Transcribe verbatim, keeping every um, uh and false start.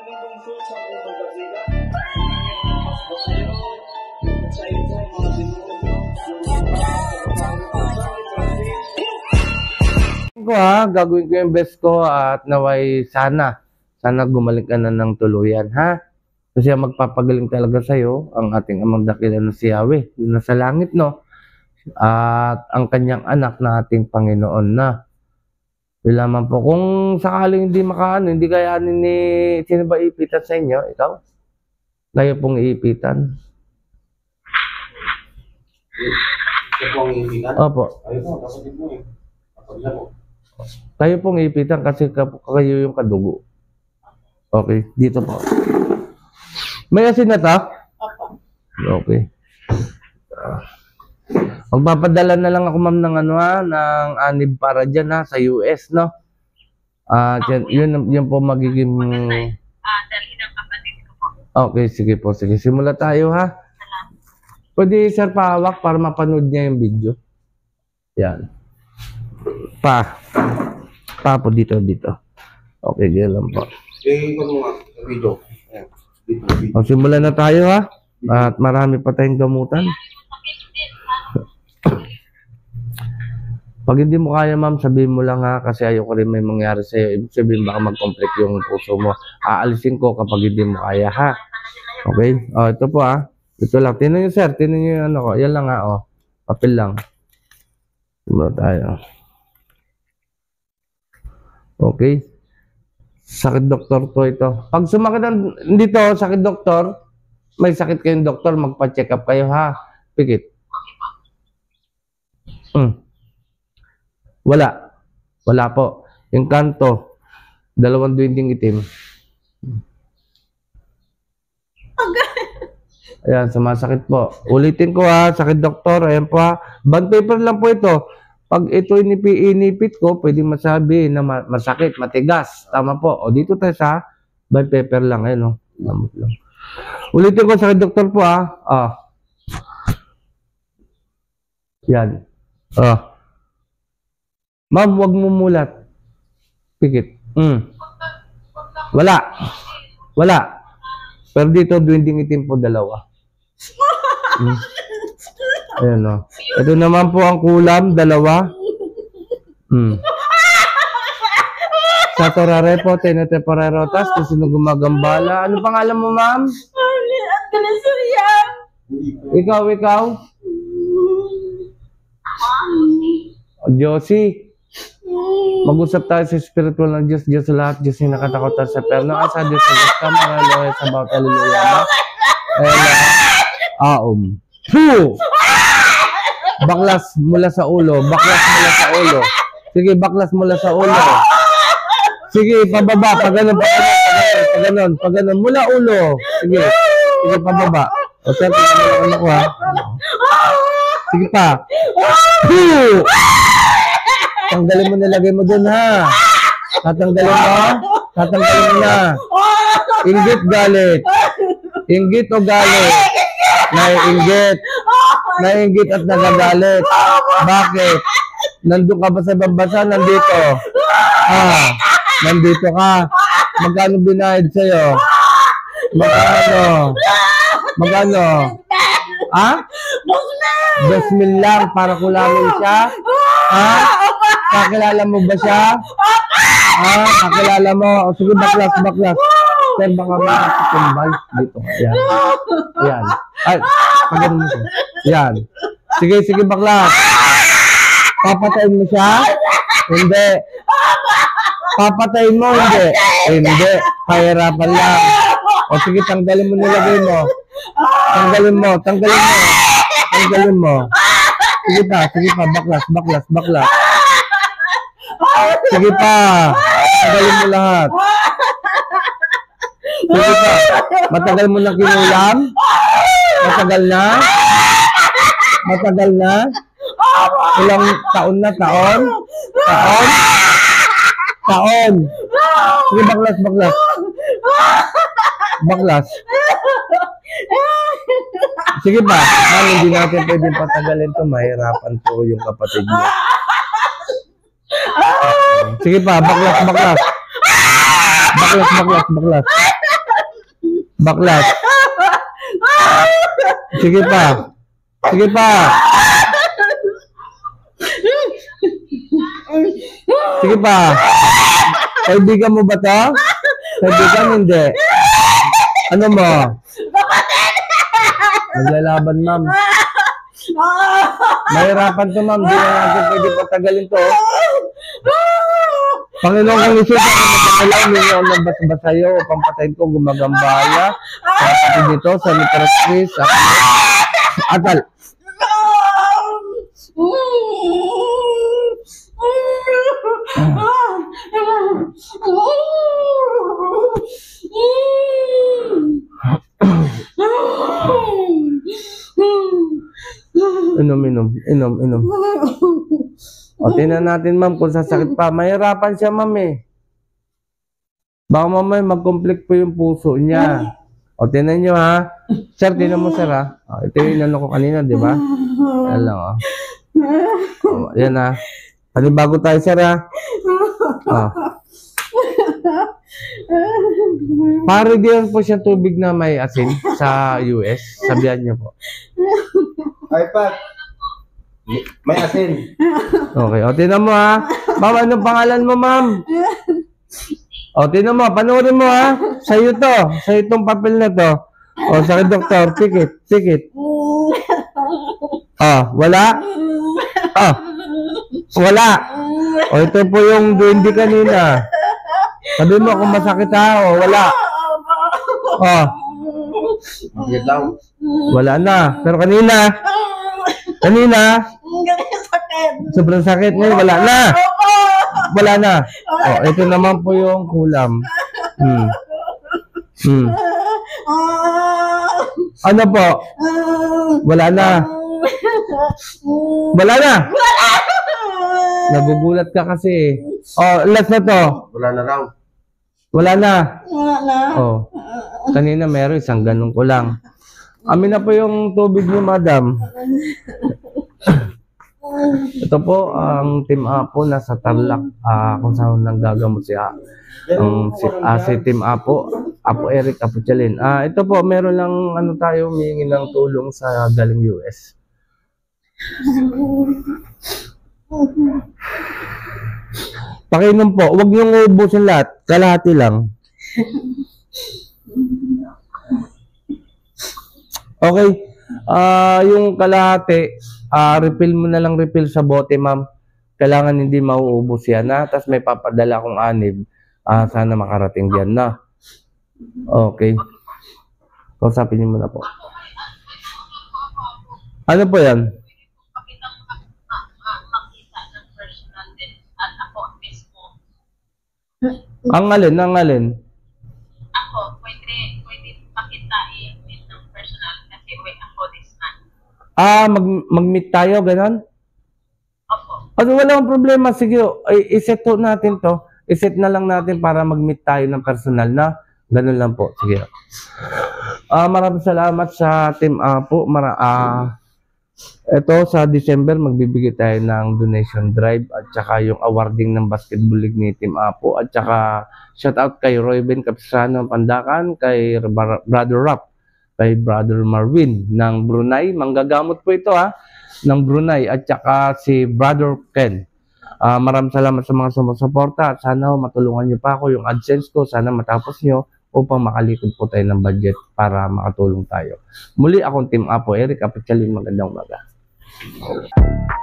ko ha, gagawin ko yung best ko at naway sana, sana gumaling ka na ng tuluyan ha. Kasi magpapagaling talaga sa'yo ang ating amang dakilan na si Yahweh, yun na sa langit no. At ang kanyang anak na ating Panginoon na. Yun lamang po, kung sakaling hindi makaano, hindi kayanin ni, sino ba iipitan sa inyo? Ikaw? Kayo pong iipitan? Kayo pong iipitan? Opo. Kayo po, kapatid mo eh. Kapatid na po. Kayo pong iipitan kasi kayo yung kadugo. Okay, dito po. May asin na ta? Opo. Okay. Uh, magpapadala na lang ako ma'am ng ano ha, ng anib para dyan ha, sa U S no? Ah, uh, yun, yun po magiging... Ah, dalhin ang kapatid ko po. Okay, sige po, sige. Simula tayo ha. Pwede sir pahawak para mapanood niya yung video. Yan. Pa. Pa po dito, dito. Okay, gano'n lang po. Eh, ikaw mo nga, sa video. Ayan. Dito, dito. O, simulan na tayo ha. At marami pa tayong gamutan. Pag hindi mo kaya ma'am, sabihin mo lang ha, kasi ayoko rin may mangyari sa'yo. Ibig sabihin baka mag-complete yung puso mo. Aalisin ko kapag hindi mo kaya ha. Okay? O, ito po ha. Ito lang. Tinan nyo sir, tinan nyo yung ano ko. Yan lang ha, o. Papel lang. Simula tayo. Okay. Sakit doktor to ito. Pag sumakit ang, dito, sakit doktor, may sakit kayong doktor, magpa-check up kayo ha. Pikit. Hmm. Wala. Wala po. Yung kanto, dalawang duwinding itim. Ayan, sumasakit po. Ulitin ko ha, sakit doktor. Ayan po ha. Bond paper lang po ito. Pag ito inipi inipit ko, pwede masabi na masakit, matigas. Tama po. O dito tayo sa bond paper lang. Ayan o. Lang. Ulitin ko, sakit doktor po ha. Ah. Yan. Ah. Ma'am, huwag mo mulat. Pikit. Mm. Wala. Wala. Pero dito, duwinding itim po dalawa. Mm. Ayan o. Ito naman po ang kulam, dalawa. Mm. Sa torare po, tenete parerotas, kung sino gumagambala. Ano pangalan mo, ma'am? At kalasuriya. Ikaw, ikaw? Josie. Mag-usap tayo sa spiritual ng Diyos. Diyos sa lahat. Diyos yung nakatakotan sa perno. Asa Diyos sa Diyos ka. Maraloy sa bawat hallelujah. Ela. Aum. Fu! Baklas mula sa ulo. Baklas mula sa ulo. Sige, baklas mula sa ulo. Sige, pababa. Pag ganun, pag ganun, pag ganun, pag ganun. Mula ulo. Sige. Sige, pababa. O, sir, pagkakalala ko ha. Sige pa. Fu! Tanggalin mo, nilagay mo dun ha. Tatanggalin mo. Tatanggalin mo na. Inggit, galit. Inggit o galit? Naiinggit. Naiinggit at nagagalit. Bakit? Nandun ka ba sa ibang bansa? Nandito. Ha? Nandito ka. Magkano binayad sa'yo? Magkano? Magkano? Ha? Dos mil lang para kulamin siya? Ha? Kakilala mo ba siya? Ha? Kakilala mo? O sige, baklas, baklas. Sir, baka makakitumbay dito. Ayan. Ayan. Ay, pagano mo siya. Ayan. Sige, sige, baklas. Papatayin mo siya? Hindi. Papatayin mo? Hindi. Hindi. Pahirapan lang. O sige, tanggalin mo, nilagay mo. Tanggalin mo, tanggalin mo. Tanggalin mo. Sige pa, sige pa, baklas, baklas, baklas. Sige pa. Tanggalin mo lahat. Sige pa. Matagal mo na kinulam? Matagal na? Matagal na? Ilang taon na? Taon? Taon? Taon? Sige, baklas, baklas. Baklas. Sige ba? Ma'am, hindi natin pwedeng patagalin to. Mahirapan po yung kapatid niya. Sige pa, baklas, baklas. Baklas, baklas, baklas. Baklat. Sige pa. Sige pa. Sige pa. Kaibigan mo ba to? Kaibigan, hindi. Ano mo? Naglalaban, ma'am. Mahirapan to, ma'am. Di na natin pwede patagalin to. Panginoon kong Isus, ako magkakalaw, ninyo ang nagbasa sa'yo, pampatayin ko, gumagambala. Kapatid dito, sa Mitras Chris, sa Atal. Inom, inom, inom, inom. O, tingnan natin, ma'am, kung sasakit pa. Mahirapan siya, ma'am, eh. Baka mamaya mag-conflict po yung puso niya. O, tingnan nyo, ha. Sir, tingnan mo, sir, ha. O, ito yung inano ko kanina, di ba? Yan lang, o. O, yan, ha. Panibago tayo, sir, ha. O. Pare diyan po siya tubig na may asin sa U S. Sabihan niyo po. iPad. May asin. Okay. O, tinan mo, ha. Ma'am, anong pangalan mo, ma'am? O, tinan mo. Panoorin mo, ha. Sa'yo to. Sa'yo itong papel na to. O, sa doktor. Pikit. Pikit. O, wala? O, wala. O, ito po yung duwende kanina. Sabi mo kung masakit, ha. O, wala. O, Bakit daw? wala na. Pero kanina, kanina, Sakit. sobrang sakit. Ngayon, wala na. Wala na. O, ito naman po yung kulam. Hmm. Hmm. Ano po? Wala na. Wala na. Nagugulat ka kasi. O, last na to. Wala na raw. Wala na. Wala na. O, kanina meron isang ganun ko lang. Amin na po yung tubig ni madam. Ito po ang Team Apo nasa Tarlac, ah, kung saan nang gagamot siya. Ang si, ah, si Team Apo, Apo Eric, Apo Chalin. Ah, ito po meron lang ano tayo humingi ng tulong sa galing U S. Pakinom po, wag niyong ubusin lahat, kalahati lang. Okay. Ah, yung kalahati, ah, refill mo na lang refill sa bote, ma'am. Kailangan hindi mauubos yan, na. Tapos may papadala akong anib. Ah, sana makarating diyan na. Okay. Kausapin niyo muna po. Ano po yan? Pakita mo na ah, makita ng personal din at ako mismo. Ang alin, ang alin? Ako, pwede, pwede pakitain din ng personal kasi may ako this man. Ah, mag mag-meet tayo, ganon? Opo. Ano, walang problema. Sige, ay, iset po natin to. Iset na lang natin para mag-meet tayo ng personal na. Ganun lang po. Sige. Ah, maraming salamat sa Team Apo. Mara ah, ito sa December magbibigay tayo ng donation drive at saka yung awarding ng basketball league ni Team Apo at saka shout out kay Roy Ben Capistrano ng Pandakan, kay Brother Rap, kay Brother Marvin ng Brunei. Manggagamot po ito, ha, ng Brunei, at saka si Brother Ken. Uh, maraming salamat sa mga sumusuporta at sana matulungan niyo pa ako yung AdSense ko. Sana matapos niyo upang makalikod po tayo ng budget para makatulong tayo. Muli akong Team Apo Eric Apo Chalin. Magandang umaga.